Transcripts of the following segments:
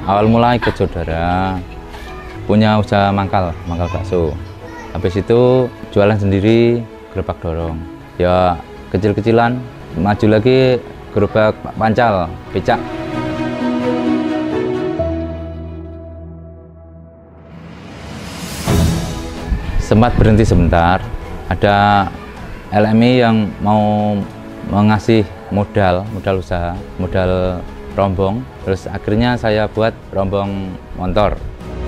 Awal mula ikut saudara, punya usaha mangkal bakso. Habis itu jualan sendiri gerobak dorong. Ya kecil-kecilan, maju lagi gerobak pancal, becak. Sempat berhenti sebentar, ada LMI yang mau mengasih modal usaha, modal rombong. Terus akhirnya saya buat rombong motor.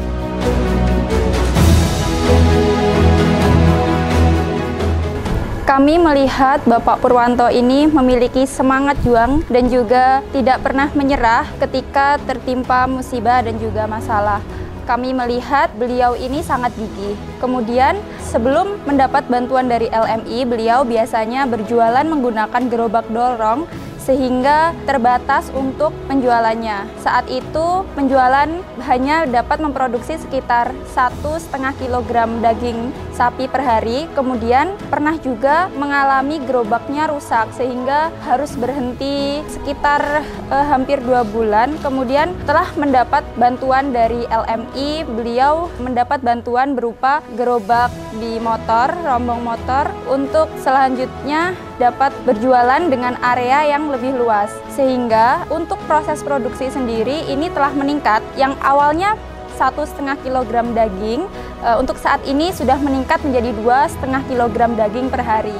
Kami melihat Bapak Purwanto ini memiliki semangat juang dan juga tidak pernah menyerah ketika tertimpa musibah dan juga masalah. Kami melihat beliau ini sangat gigih. Kemudian sebelum mendapat bantuan dari LMI, beliau biasanya berjualan menggunakan gerobak dorong sehingga terbatas untuk penjualannya. Saat itu penjualan hanya dapat memproduksi sekitar 1,5 kilogram daging sapi per hari. Kemudian pernah juga mengalami gerobaknya rusak sehingga harus berhenti sekitar hampir 2 bulan. Kemudian telah mendapat bantuan dari LMI, beliau mendapat bantuan berupa gerobak di motor, rombong motor, untuk selanjutnya dapat berjualan dengan area yang lebih luas. Sehingga untuk proses produksi sendiri ini telah meningkat, yang awalnya 1,5 kilogram daging, untuk saat ini sudah meningkat menjadi 2,5 kilogram daging per hari.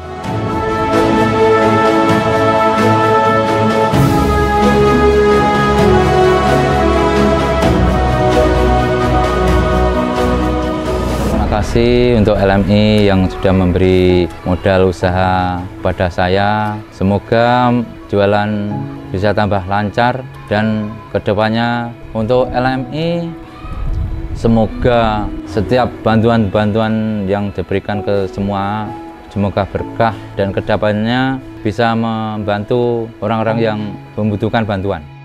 Terima kasih untuk LMI yang sudah memberi modal usaha kepada saya. Semoga jualan bisa tambah lancar dan kedepannya untuk LMI semoga setiap bantuan-bantuan yang diberikan ke semua semoga berkah dan kedepannya bisa membantu orang-orang yang membutuhkan bantuan.